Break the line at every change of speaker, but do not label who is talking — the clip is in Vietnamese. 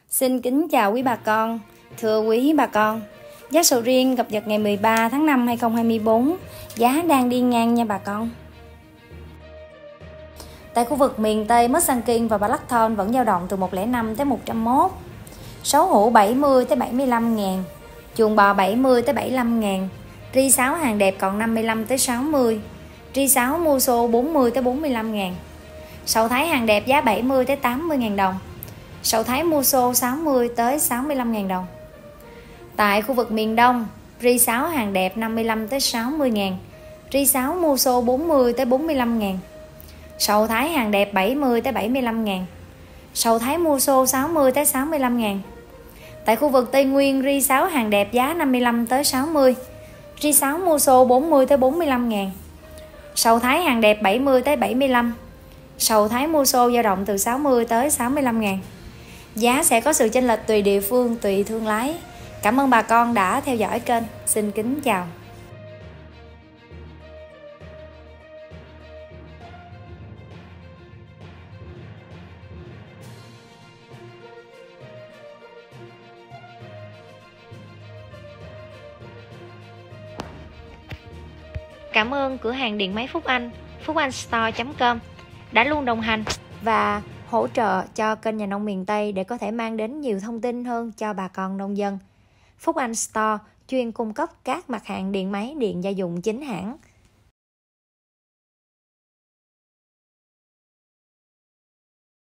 Xin kính chào quý bà con. Thưa quý bà con, giá sầu riêng cập nhật ngày 13 tháng 5 2024, giá đang đi ngang nha bà con. Tại khu vực miền Tây, mít xăng Kinh và Blackthorn vẫn dao động từ 105 tới 101. Sấu hũ 70 tới 75 ngàn, chuồng bò 70 tới 75 ngàn, ri sáo hàng đẹp còn 55 tới 60, ri sáo mua xô 40 tới 45 ngàn. Sầu Thái hàng đẹp giá 70 tới 80 ngàn đồng. Sầu Thái mua xô 60 tới 65 ngàn đồng. Tại khu vực miền Đông, ri sáo hàng đẹp 55 tới 60 ngàn, ri sáo mua xô 40 tới 45 ngàn. Sầu Thái hàng đẹp 70 tới 75 ngàn. Sầu Thái mua xô 60 tới 65 ngàn. Tại khu vực Tây Nguyên, ri sáo hàng đẹp giá 55 tới 60, ri sáo mua xô 40 tới 45 ngàn. Sầu Thái hàng đẹp 70 tới 75. Sầu Thái mua xô dao động từ 60 tới 65 ngàn. Giá sẽ có sự chênh lệch tùy địa phương, tùy thương lái. Cảm ơn bà con đã theo dõi kênh. Xin kính chào. Cảm ơn cửa hàng điện máy Phúc Anh, phucanstore.com đã luôn đồng hành và hỗ trợ cho kênh Nhà nông miền Tây để có thể mang đến nhiều thông tin hơn cho bà con nông dân. Phúc Anh Store chuyên cung cấp các mặt hàng điện máy, điện gia dụng chính hãng,